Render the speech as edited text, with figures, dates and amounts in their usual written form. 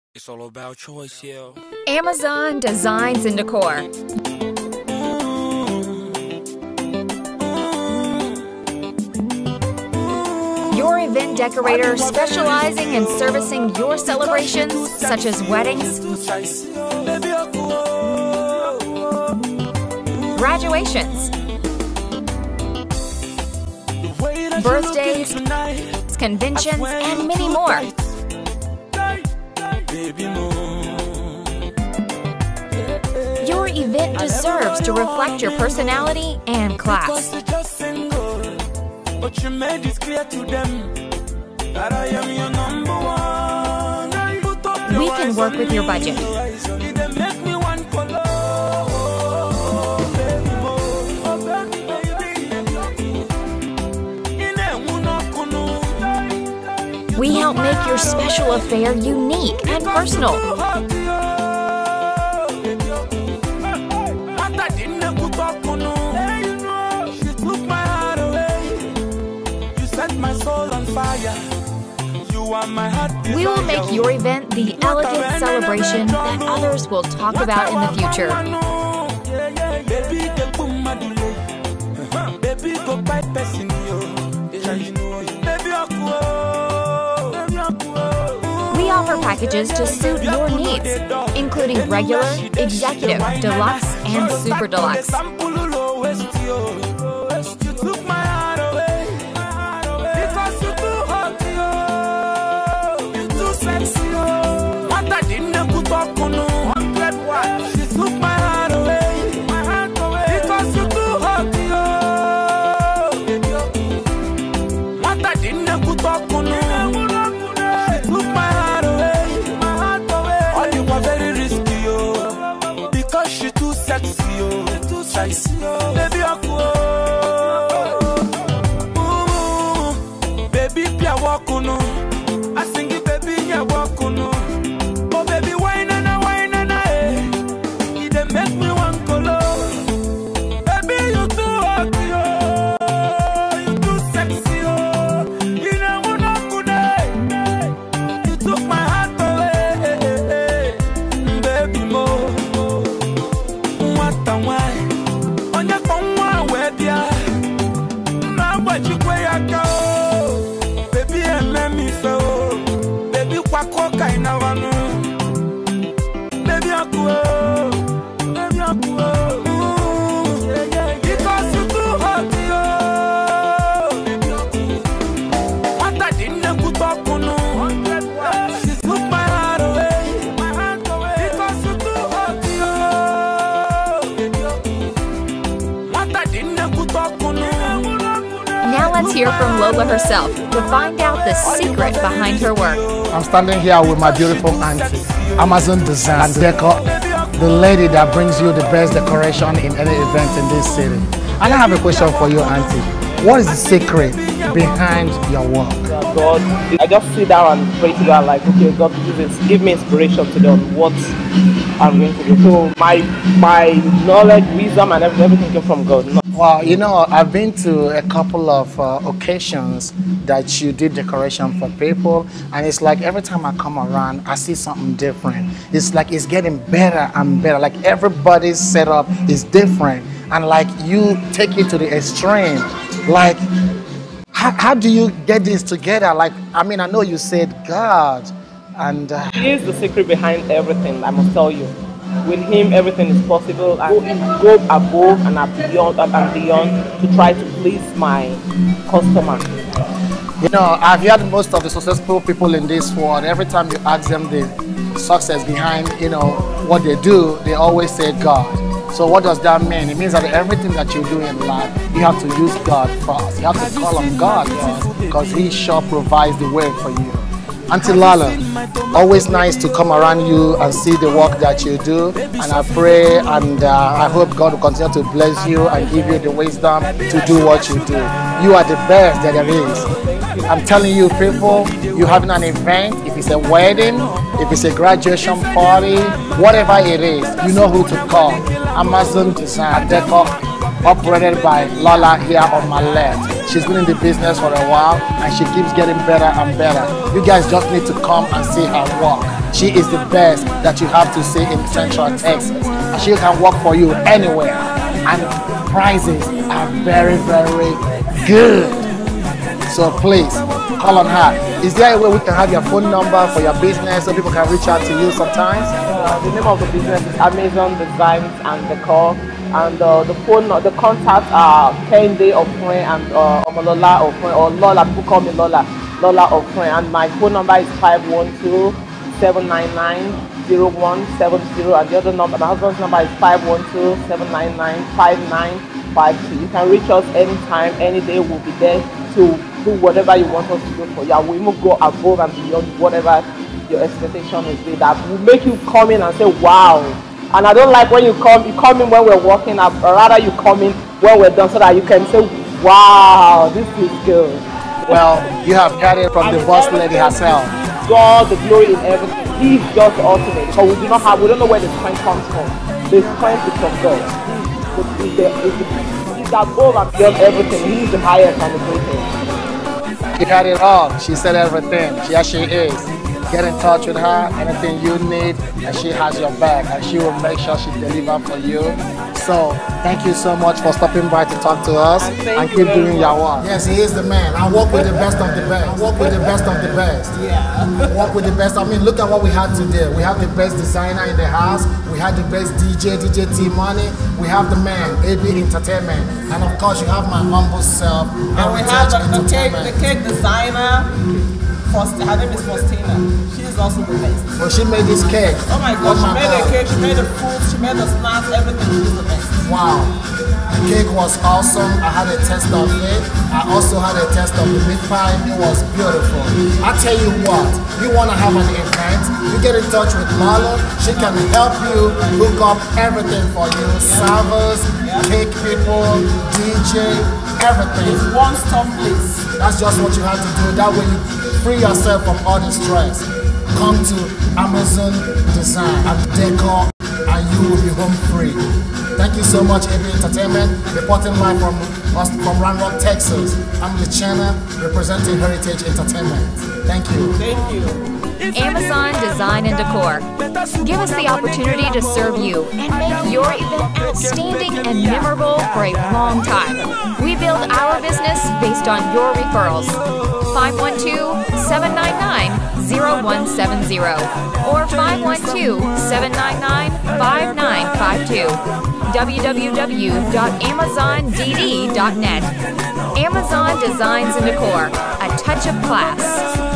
It's all about choice, yeah. Amazon Designs and Decor. Your event decorator specializing in servicing your celebrations such as weddings, graduations, birthdays, conventions, and many more. Your event deserves to reflect your personality and class. But you made it clear to them that I am your number one. We can work with your budget. We help make your special affair unique and personal. My soul on fire. You are my heart. We will make your event the elegant celebration that others will talk about in the future. We offer packages to suit your needs, including regular, executive, deluxe, and super deluxe. Baby, baby, pia wakuno. I sing it, baby, ya wakuno. Oh, baby, wine and eh. It dey make me want color. Baby, you too hot, yo. You too sexy, yo. You know what I could. You took my heart away, baby, mo. What the wine? Baby, I let me feel. Baby, kwako kaina wanu. Baby, baby, because you too hot, yo. What I didn't put up on no. She took my heart away. Because you too hot, yo. What I didn't put up on no. Now let's hear from Lola herself to find out the secret behind her work. I'm standing here with my beautiful auntie, Amazon Designs and Decor, the lady that brings you the best decoration in any event in this city. And I have a question for you, auntie. What is the secret behind your work? God, I just sit down and pray to God like, okay, God, give me inspiration to do what I'm going to do. So my knowledge, wisdom, and everything came from God. Well, you know, I've been to a couple of occasions that you did decoration for people, and it's like every time I come around, I see something different. It's like it's getting better and better. Like everybody's setup is different, and like you take it to the extreme. Like, how do you get this together? Like, I mean, I know you said God, and He is the secret behind everything, I must tell you. With Him, everything is possible. I go above and beyond to try to please my customer. You know, I've heard most of the successful people in this world, every time you ask them the success behind, you know, what they do, they always say God. So what does that mean? It means that everything that you do in life, you have to use God first. You have to call on God first, because He sure provides the way for you. Auntie Lala, always nice to come around you and see the work that you do, and I pray and I hope God will continue to bless you and give you the wisdom to do what you do. You are the best that there is. I'm telling you, people, you're having an event, if it's a wedding, if it's a graduation party, whatever it is, you know who to call. Amazon Design and Decor, operated by Lola here on my left. She's been in the business for a while and she keeps getting better and better. You guys just need to come and see her work. She is the best that you have to see in Central Texas. And she can work for you anywhere. And prices are very, very good. So please, call on her. Is there a way we can have your phone number for your business so people can reach out to you sometimes? The name of the business is Amazon Designs and Decor. And the contacts are Kende Ofuen and Omolola Ofuen, or Lola. People call me Lola Ofuen. And my phone number is 512-799-0170. And the other number, my husband's number is 512-799-5952. You can reach us anytime, any day. We'll be there to do whatever you want us to do for you. We will go above and beyond whatever your expectation is. That will make you come in and say, wow. And I don't like when you come in when we're working, or rather you come in when we're done, so that you can say, wow, this is good. Well, you have got it from the boss lady herself. God, the glory in everything. He's just the ultimate. Because we don't know where the strength comes from. The strength is from God. He's above and beyond everything. He's the highest and the greatest. You got it all. She said everything. Yes, she is. Get in touch with her, anything you need, and she has your back, and she will make sure she delivers for you. So, thank you so much for stopping by to talk to us and keep doing your work. Yes, he is the man. I work with the best of the best. I work with the best of the best. Yeah. I work with the best. I mean, look at what we had today. We have the best designer in the house. We had the best DJ T Money. We have the man, AB Entertainment. And of course, you have my humble self, and we have the cake designer. Her name is Faustina. She is also the best. Well, she made this cake. Oh my God, she made the cake, she made the food, she made the snacks, everything. She's the best. Wow. The cake was awesome. I had a taste of it. I also had a taste of the meat pie. It was beautiful. I tell you what, you want to have an event, you get in touch with Marlon. She can help you hook up everything for you. Servers, cake people, DJ, everything. It's one-stop place. That's just what you have to do. That way you free yourself from all the stress. Come to Amazon Design and Decor and you will be home free. Thank you so much, AB Entertainment, reporting live from Round Rock, Texas. I'm Lichana, representing Heritage Entertainment. Thank you. Thank you. Amazon Design and Decor. Give us the opportunity to serve you and make your event outstanding and memorable for a long time. We build our business based on your referrals. 512-799-0170 or 512-799-5952. www.amazondd.net. Amazon Designs and Decor. A touch of class.